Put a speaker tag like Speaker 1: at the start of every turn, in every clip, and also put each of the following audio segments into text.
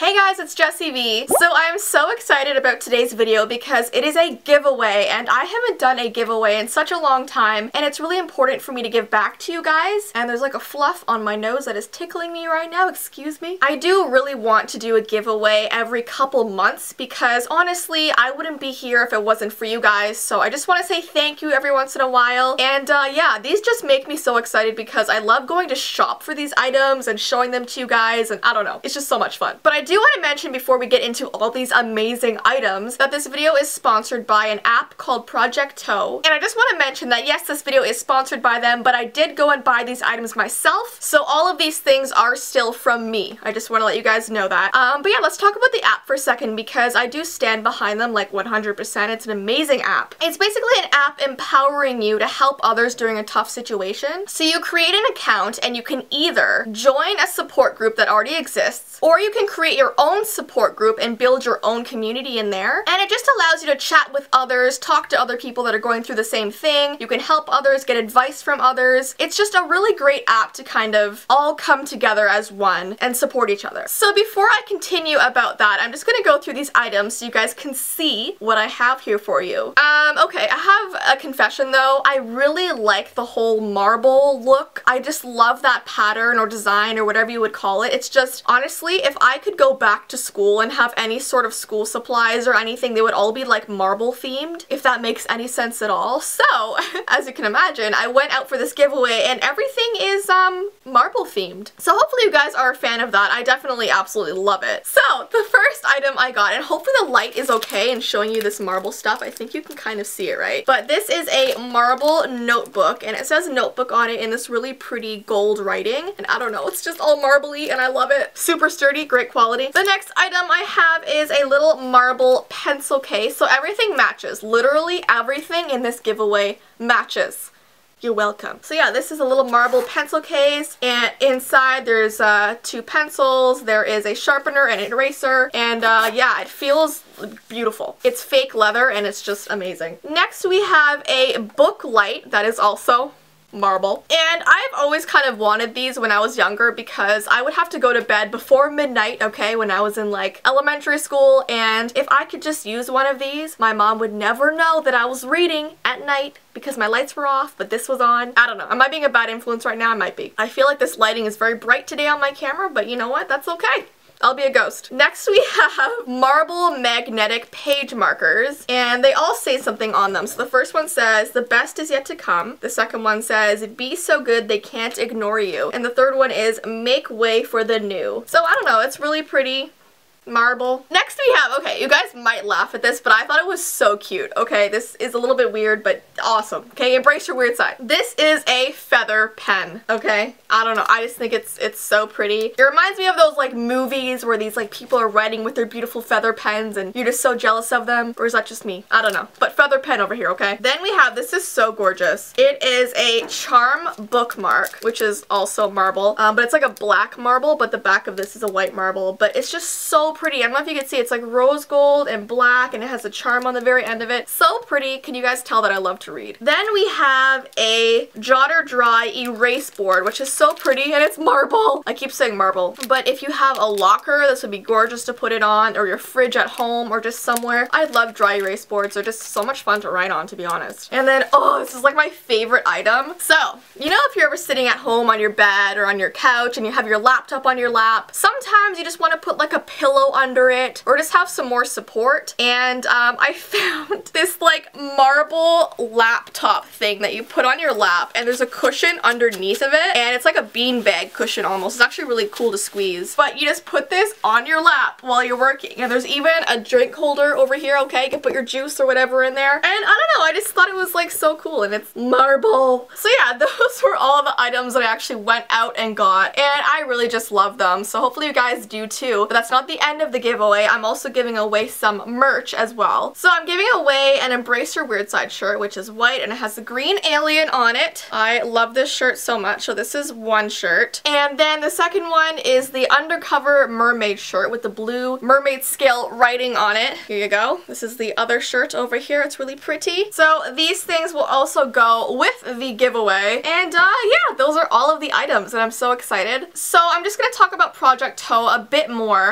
Speaker 1: Hey guys, it's Jessie V. So I'm so excited about today's video because it is a giveaway and I haven't done a giveaway in such a long time and it's really important for me to give back to you guys. And there's like a fluff on my nose that is tickling me right now, excuse me. I do really want to do a giveaway every couple months because honestly I wouldn't be here if it wasn't for you guys, so I just want to say thank you every once in a while. And yeah, these just make me so excited because I love going to shop for these items and showing them to you guys, and I don't know, it's just so much fun. But I do want to mention before we get into all these amazing items that this video is sponsored by an app called Project Tow. And I just want to mention that yes, this video is sponsored by them, but I did go and buy these items myself, so all of these things are still from me. I just want to let you guys know that. But yeah, let's talk about the app for a second because I do stand behind them like 100%. It's an amazing app. It's basically an app empowering you to help others during a tough situation. So you create an account and you can either join a support group that already exists, or you can create your own support group and build your own community in there. And it just allows you to chat with others, talk to other people that are going through the same thing. You can help others, get advice from others. It's just a really great app to kind of all come together as one and support each other. So before I continue about that, I'm just gonna go through these items so you guys can see what I have here for you. Okay, I have a confession though. I really like the whole marble look. I just love that pattern or design or whatever you would call it. It's just, honestly, if I could go back to school and have any sort of school supplies or anything, they would all be like marble themed, if that makes any sense at all. So, as you can imagine, I went out for this giveaway and everything is marble themed. So hopefully you guys are a fan of that. I definitely absolutely love it. So, the first item I got, and hopefully the light is okay in showing you this marble stuff. I think you can kind of see it, right? But this is a marble notebook and it says notebook on it in this really pretty gold writing. And I don't know, it's just all marbly and I love it. Super sturdy, great quality. The next item I have is a little marble pencil case. So everything matches. Literally everything in this giveaway matches. You're welcome. So yeah, this is a little marble pencil case, and inside there's two pencils, there is a sharpener and an eraser, and yeah, it feels beautiful. It's fake leather and it's just amazing. Next we have a book light that is also marble. And I've always kind of wanted these when I was younger because I would have to go to bed before midnight, okay, when I was in like elementary school, and if I could just use one of these, my mom would never know that I was reading at night because my lights were off, but this was on. I don't know. Am I being a bad influence right now? I might be. I feel like this lighting is very bright today on my camera, but you know what? That's okay. I'll be a ghost. Next we have marble magnetic page markers, and they all say something on them. So the first one says, the best is yet to come. The second one says, be so good they can't ignore you. And the third one is, make way for the new. So I don't know, it's really pretty. Marble. Next we have, okay, you guys might laugh at this, but I thought it was so cute. Okay, this is a little bit weird, but awesome. Okay, embrace your weird side. This is a feather pen, okay? I don't know, I just think it's so pretty. It reminds me of those like movies where these like people are writing with their beautiful feather pens and you're just so jealous of them, or is that just me? I don't know, but feather pen over here, okay? Then we have, this is so gorgeous. It is a charm bookmark, which is also marble, but it's like a black marble, but the back of this is a white marble, but it's just so pretty. I don't know if you can see, it's like rose gold and black and it has a charm on the very end of it. So pretty. Can you guys tell that I love to read? Then we have a Jotter Dry erase board, which is so pretty and it's marble. I keep saying marble, but if you have a locker, this would be gorgeous to put it on, or your fridge at home or just somewhere. I love dry erase boards. They're just so much fun to write on, to be honest. And then, oh, this is like my favorite item. So, you know, if you're ever sitting at home on your bed or on your couch and you have your laptop on your lap, sometimes you just want to put like a pillow under it or just have some more support, and I found this like marble laptop thing that you put on your lap, and there's a cushion underneath of it, and it's like a beanbag cushion almost. It's actually really cool to squeeze, but you just put this on your lap while you're working, and there's even a drink holder over here, okay? You can put your juice or whatever in there, and I don't know, I just thought it was like so cool, and it's marble. So yeah, those were all the items that I actually went out and got, and I really just love them, so hopefully you guys do too. But that's not the end of the giveaway. I'm also giving away some merch as well. So I'm giving away an Embrace Your Weird Side shirt, which is white and it has the green alien on it. I love this shirt so much. So this is one shirt. And then the second one is the Undercover Mermaid shirt with the blue mermaid scale writing on it. Here you go. This is the other shirt over here. It's really pretty. So these things will also go with the giveaway. And yeah, those are all of the items and I'm so excited. So I'm just going to talk about Project Tow a bit more, and then I will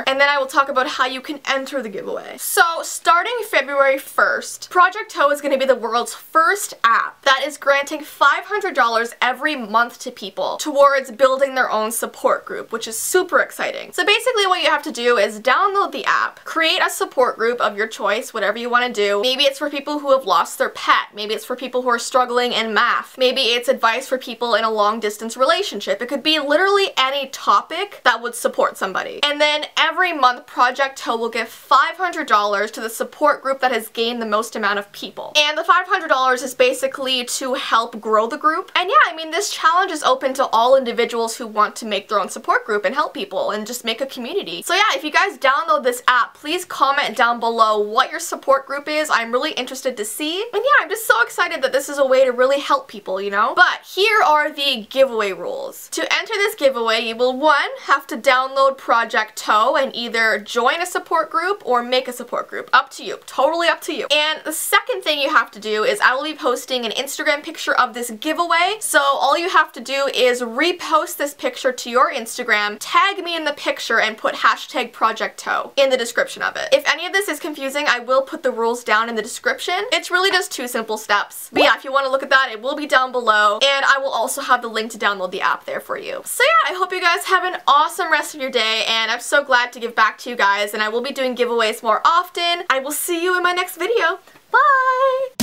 Speaker 1: talk about how you can enter the giveaway. So starting February 1st, Project Tow is going to be the world's first app that is granting $500 every month to people towards building their own support group, which is super exciting. So basically what you have to do is download the app, create a support group of your choice, whatever you want to do. Maybe it's for people who have lost their pet. Maybe it's for people who are struggling in math. Maybe it's advice for people in a long distance relationship. It could be literally any topic that would support somebody. And then every month Project Tow will give $500 to the support group that has gained the most amount of people. And the $500 is basically to help grow the group. And yeah, I mean, this challenge is open to all individuals who want to make their own support group and help people and just make a community. So yeah, if you guys download this app, please comment down below what your support group is. I'm really interested to see. And yeah, I'm just so excited that this is a way to really help people, you know? But here are the giveaway rules. To enter this giveaway, you will 1. Have to download Project Tow and either join a support group or make a support group. Up to you. Totally up to you. And the second thing you have to do is I will be posting an Instagram picture of this giveaway. So all you have to do is repost this picture to your Instagram, tag me in the picture, and put hashtag Project Tow in the description of it. If any of this is confusing, I will put the rules down in the description. It's really just 2 simple steps. But yeah, if you want to look at that, it will be down below, and I will also have the link to download the app there for you. So yeah, I hope you guys have an awesome rest of your day, and I'm so glad to give back to you guys, and I will be doing giveaways more often. I will see you in my next video. Bye!